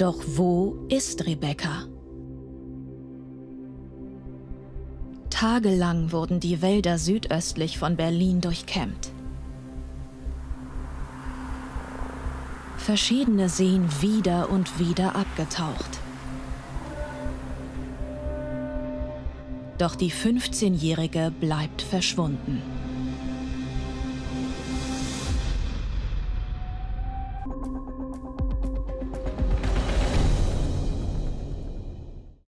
Doch wo ist Rebecca? Tagelang wurden die Wälder südöstlich von Berlin durchkämmt. Verschiedene Seen wieder und wieder abgetaucht. Doch die 15-Jährige bleibt verschwunden.